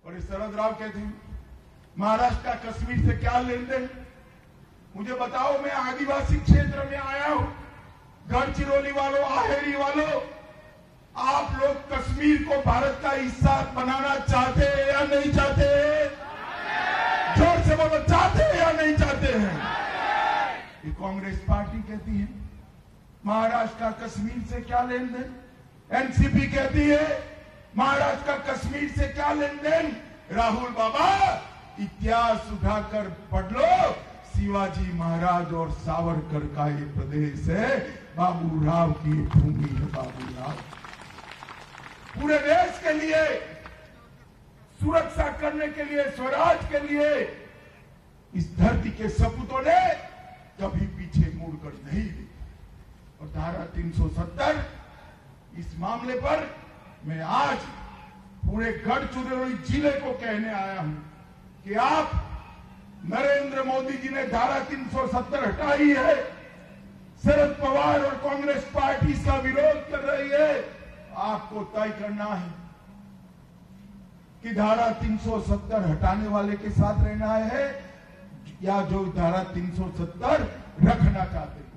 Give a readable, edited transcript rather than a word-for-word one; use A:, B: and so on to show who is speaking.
A: और इस शरद राव कहते हैं महाराष्ट्र का कश्मीर से क्या लेन देन। मुझे बताओ, मैं आदिवासी क्षेत्र में आया हूं, गढ़चिरौली वालों, आहेरी वालों, आप लोग कश्मीर को भारत का हिस्सा बनाना चाहते हैं या नहीं चाहते हैं? जोर से बोलो, चाहते हैं या नहीं चाहते हैं? ये कांग्रेस पार्टी कहती है महाराष्ट्र का कश्मीर से क्या लेन देन। एनसीपी कहती है महाराष्ट्र का कश्मीर से क्या लेन देन। राहुल बाबा, इतिहास उठाकर पढ़ लो, शिवाजी महाराज और सावरकर का ये प्रदेश है, बाबू राव की भूमि है। बाबू राव पूरे देश के लिए सुरक्षा करने के लिए, स्वराज के लिए इस धरती के सपूतों ने कभी पीछे मुड़कर नहीं देखा। और धारा 370 इस मामले पर मैं आज पूरे गढ़चिरौली जिले को कहने आया हूं कि आप, नरेंद्र मोदी जी ने धारा 370 हटाई है, शरद पवार और कांग्रेस पार्टी इसका विरोध कर रही है। आपको तय करना है कि धारा 370 हटाने वाले के साथ रहना है या जो धारा 370 रखना चाहते हैं।